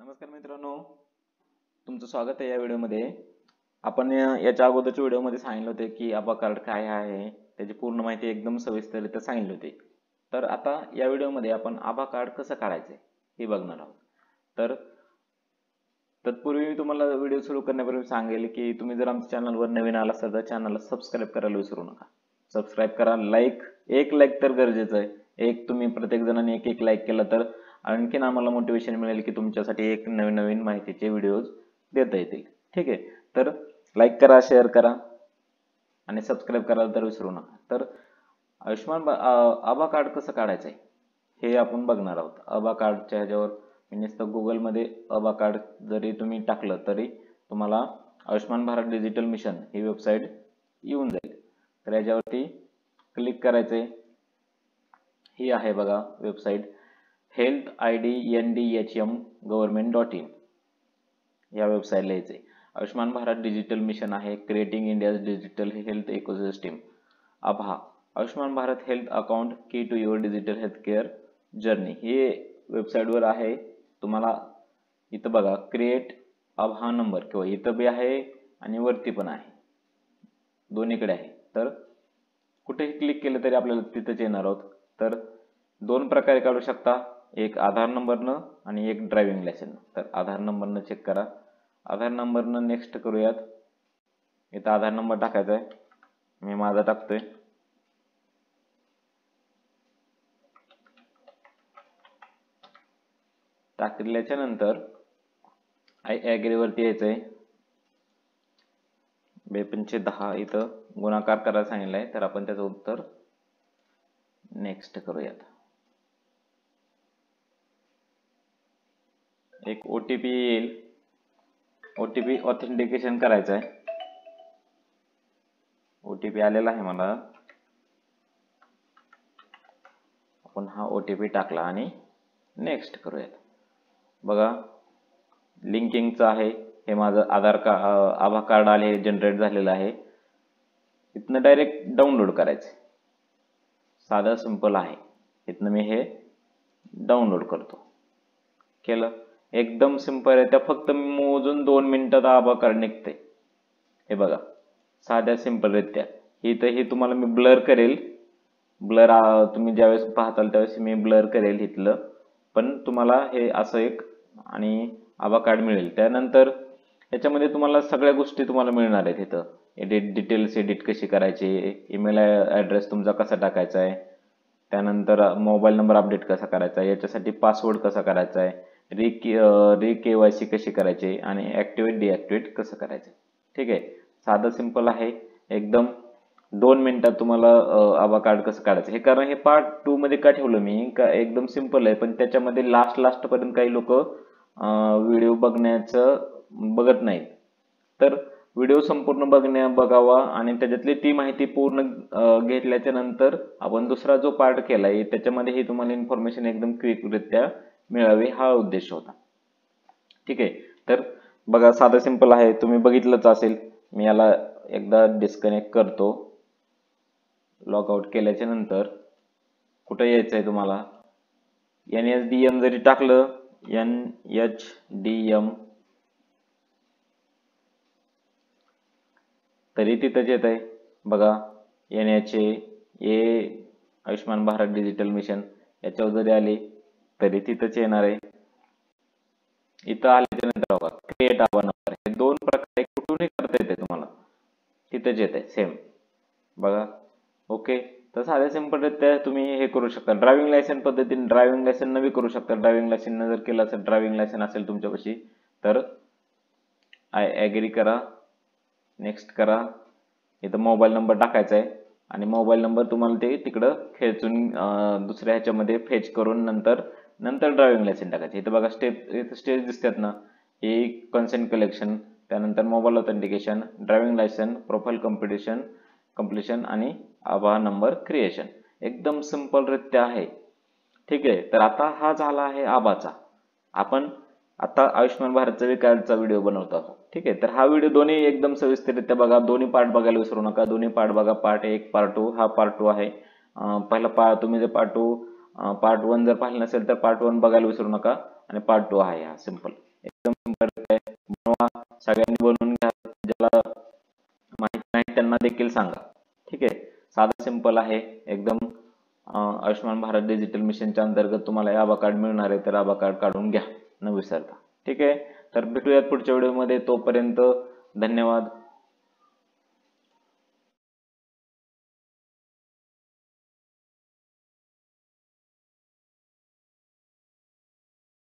नमस्कार मित्रांनो, तुमचं स्वागत आहे या व्हिडिओमध्ये। आपण याच्या अगोदरच्या व्हिडिओमध्ये सांगितले होते की आभा कार्ड काय आहे, त्याची पूर्ण माहिती एकदम सविस्तररित्या सांगितली होती। तर आता या व्हिडिओमध्ये आपण आभा कार्ड कसं काढायचे हे बघणार आहोत। तर तत्पूर्वी मी तुम्हाला व्हिडिओ सुरू करण्यापूर्वी सांगेल की तुम्ही जर आमच्या चॅनलवर नवीन आला असाल तर चॅनलला सबस्क्राइब करायला विसरू नका। सबस्क्राइब करा, एक लाईक तर गरजेचं आहे। एक तुम्ही प्रत्येक जणांनी एक लाईक केलं तर आणखीन आम्हाला मोटिवेशन मिळेल की तुमच्यासाठी एक नवीन माहितीचे व्हिडिओज देता येतील। ठीक आहे, तर लाईक करा, शेअर करा आणि सबस्क्राइब करायला तर विसरू नका। तर आयुष्मान आभा कार्ड कसं काढायचं आहे हे आपण बघणार आहोत। आभा कार्डच्या ह्याच्यावर नुसतं गुगल मध्ये आभा कार्ड जरी तुम्ही टाकलं तरी तुम्हाला आयुष्मान भारत डिजिटल मिशन ही वेबसाईट येऊन जाईल। तर याच्यावरती क्लिक करायचंय। ही आहे बघा वेबसाईट healthidndhm.government.in या वेबसाईटला यायचंय। आयुष्मान भारत डिजिटल मिशन आहे, creating India's digital health ecosystem. आभा Ayushman Bharat health account key to your digital health care journey हे वेबसाईटवर आहे। तुम्हाला इथं बघा क्रिएट आभा नंबर किंवा इथं बी आहे आणि वरती पण आहे, दोन्हीकडे आहे। तर कुठेही क्लिक केलं तरी आपल्याला तिथंच येणार आहोत। तर दोन प्रकारे काढू शकता, एक आधार नंबरनं आणि एक ड्रायव्हिंग लायसन्स। तर आधार नंबरनं चेक करा, आधार नंबरनं नेक्स्ट करूयात। इथं आधार नंबर टाकायचा आहे, मी माझा टाकतोय। टाकल्याच्या नंतर आय ऍग्री वरती यायचंय। 2×10 इथं गुणाकार करायला सांगितलंय, तर आपण त्याचं उत्तर नेक्स्ट करूयात। एक ओटीपी येईल, ओटीपी ऑथेंटिकेशन करायचं आहे। ओटीपी आलेला आहे मला, आपण हा ओटीपी टाकला आणि नेक्स्ट करूयात। बघा लिंकिंगचं आहे, हे माझं आभा कार्ड आले जनरेट झालेलं आहे। इथनं डायरेक्ट डाउनलोड करायचं, साधं सिंपल आहे। इथनं मी हे डाउनलोड करतो, केलं एकदम सिंपल आहे। त्या फक्त मोजून 2 मिनिटात आभा कार्ड निघते। हे बघा साध्या सिंपल रित्या। इथं हे तुम्हाला मी ब्लर करेल, तुम्ही ज्यावेळेस पाहताल त्यावेळेस मी ब्लर करेल इथलं, पण तुम्हाला हे असं एक आणि आभा कार्ड मिळेल। त्यानंतर याच्यामध्ये तुम्हाला सगळ्या गोष्टी तुम्हाला मिळणार आहेत। इथं डिटेल्स एडिट कशी करायची, ईमेल ॲड्रेस तुमचा कसा टाकायचा आहे, त्यानंतर मोबाईल नंबर अपडेट कसा करायचा आहे, याच्यासाठी पासवर्ड कसा करायचा आहे, री केवायसी कशी करायची आणि ऍक्टिव्हेट डिऍक्टिव्हेट कसं करायचं। ठीक आहे, साधं सिंपल आहे एकदम। 2 मिनिटात तुम्हाला आभा कार्ड कसं काढायचं हे। कारण हे पार्ट 2 मध्ये का ठेवलं मी, का एकदम सिंपल आहे, पण त्याच्यामध्ये लास्ट पर्यंत काही लोक व्हिडिओ बघत नाहीत। तर व्हिडिओ संपूर्ण बघावा आणि त्याच्यातली ती माहिती पूर्ण घेतल्याच्या नंतर आपण दुसरा जो पार्ट केलाय त्याच्यामध्ये ही तुम्हाला इन्फॉर्मेशन एकदम क्विकरित्या मिळावी हा उद्देश होता। ठीक आहे, तर बघा साधं सिंपल आहे, तुम्ही बघितलंच असेल। मी याला एकदा डिस्कनेक्ट करतो। लॉग आउट केल्याच्या नंतर कुठे यायचंय तुम्हाला, NHDM जरी टाकलं, NHDM तरी तिथंच येत आहे बघा। NHA Ayushman Bharat digital mission याच्यावर जरी आली तरी तिथंच येणार आहे। इथं आल्याच्या नंतर बघा क्रिएट आभा नंबर, हे 2 प्रकारे कुठूनही करता येते तुम्हाला, तिथंच येत आहे सेम बघा। ओके, तर साध्या सिंपल रित्या तुम्ही हे करू शकता। ड्रायव्हिंग लायसन्स पद्धतीने ड्रायव्हिंग लायसन्स नवी करू शकता। ड्रायव्हिंग लायसन्स जर केलं असेल, ड्रायव्हिंग लायसन्स असेल तुमच्यापाशी तर आय ऍग्री करा, नेक्स्ट करा। इथं मोबाईल नंबर टाकायचा आहे आणि मोबाईल नंबर तुम्हाला ते तिकडं खेचून दुसऱ्या ह्याच्यामध्ये फेच करून नंतर ड्रायव्हिंग लायसन्स टाकायचे। इथं बघा स्टेज दिसतात ना, हे कन्सेंट कलेक्शन, त्यानंतर mobile authentication, driving licence, profile completion आणि आभा नंबर क्रिएशन। एकदम सिंपल रित्या आहे। ठीक आहे, तर आता हा झाला आहे आभाचा। आपण आता आयुष्मान भारतचा विकायचा व्हिडिओ बनवतो आहोत। ठीक आहे, तर हा व्हिडिओ दोन्ही एकदम सविस्तररित्या बघा, दोन्ही पार्ट बघायला विसरू नका। दोन्ही पार्ट बघा, पार्ट 1 पार्ट 2, हा पार्ट 2 आहे। पहिला तुम्ही जर पार्ट 1 जर पाहिलं नसेल तर पार्ट 1 बघायला विसरू नका आणि पार्ट 2 आहे हा सिंपल। एकदम सिंपल आहे, बनवा, सगळ्यांनी बनवून घ्या, ज्याला माहिती नाही त्यांना देखील सांगा. ठीक आहे, साधा सिंपल आहे एकदम. आयुष्यमान भारत डिजिटल मिशनच्या अंतर्गत तुम्हाला हे आभा कार्ड मिळणार आहे, तर आभा कार्ड काढून घ्या न विसरता. ठीक आहे, तर भेटूयात पुढच्या व्हिडिओमध्ये. तोपर्यंत धन्यवाद.